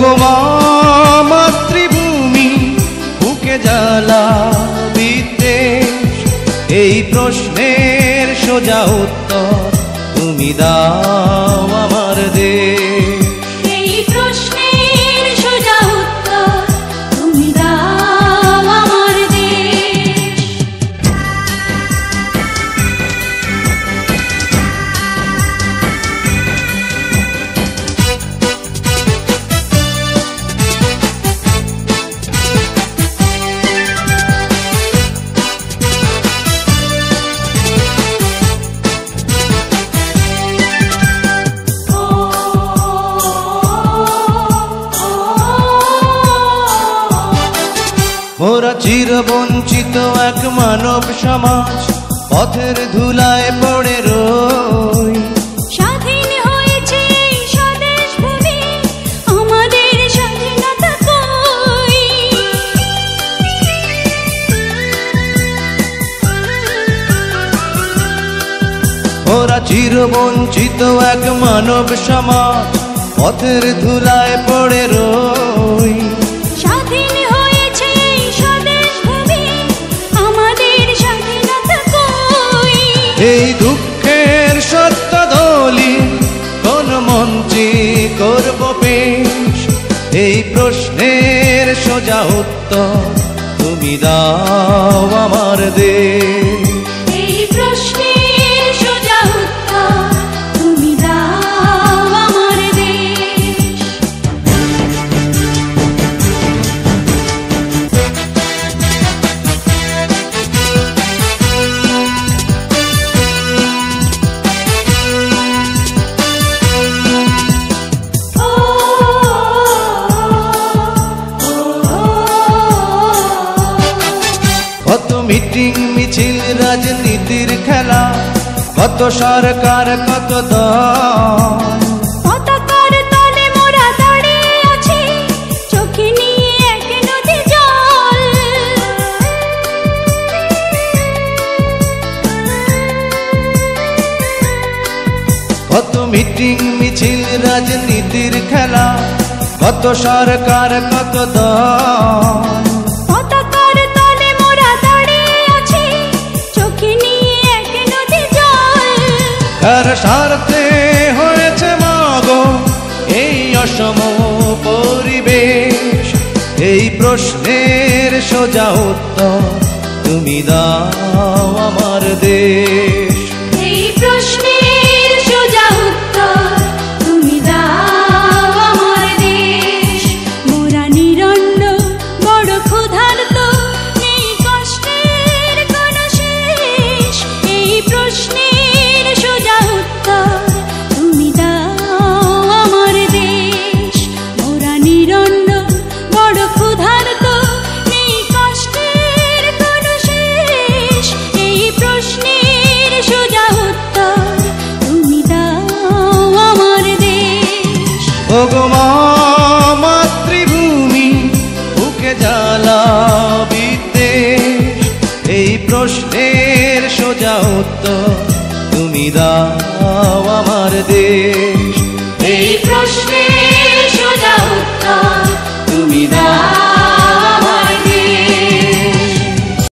ওগো মা মাতৃভূমি বুকে জ্বালা বিদ্বেষ, এই প্রশ্নের সোজা উত্তর তুমি দাও আমার দেশ। এই প্রশ্নের সোজা উত্তর তুমি দাও আমার দেশ। মোরা চিরবঞ্চিত এক মানব সমাজ, পথের ধুলায় পড়ে রই। স্বাধীন হয়েছে এই স্বদেশ ভূমি, আমাদের স্বাধীনতা কই? মোরা চিরবঞ্চিত এক মানব সমাজ, পথের ধুলায় পড়ে রই। স্বাধীন হয়েছে এই স্বদেশ ভূমি, আমাদের স্বাধীনতা কই? এই দুঃখের সত্য দলি কোন মঞ্চে করব পেশ, এই প্রশ্নের সোজা উত্তর তুমি দাও আমার দেশ। এই প্রশ্নের সোজা উত্তর তুমি দাও আমার দেশ। কত মিটিং মিছিল রাজনীতির খেলা, কত সরকার কত দল, পতাকার তলে মোরা দাঁড়িয়ে আছি, চোখে নিয়ে এক নদী জল। কত মিটিং মিছিল রাজনীতির খেলা, কত সরকার কত দল, পতাকার তলে মোরা দাঁড়িয়ে আছি, চোখে নিয়ে এক নদী জল। কার স্বার্থে হয়েছে মাগো এই অসম পরিবেশ, এই প্রশ্নের সোজা উত্তর তুমি দাও আমার দেশ। এই প্রশ্নের সোজা উত্তর তুমি দাও আমার দেশ। মোরা নিরন্ন বড় ক্ষুধার্ত, নেই কষ্টের কোনো শেষ, এই প্রশ্নের সোজা উত্তর তুমি দাও আমার দেশ। মোরা নিরন্ন বড় ক্ষুধার্ত, নেই কষ্টের কোনো শেষ, এই প্রশ্নের সোজা উত্তর তুমি দাও আমার দেশ। ওগো মা মাতৃভূমি বুকে জ্বালা বিদ্বেষ, এই প্রশ্নের সোজা উত্তর তুমি দাও আমার দেশ। এই প্রশ্নের